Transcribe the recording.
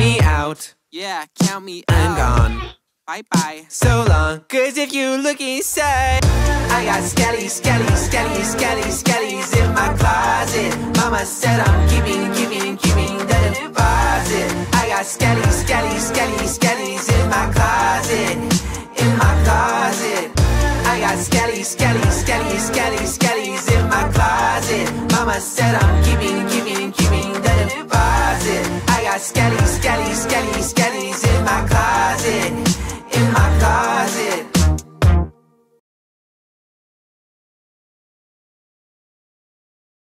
me out. Yeah, count me I'm out. gone. Bye-bye. So long, 'cause if you look inside, I got skellies, skellies, skellies, skellies, skellies in my closet. Mama said I'm keeping the deposit. I got skellies, skellies, skellies, skellies in my closet, in my closet. I got skellies, skellies, skellies, skellies, skellies in my closet. Mama said I'm keeping the deposit. I got skellies, skellies, skellies, skellies in my closet.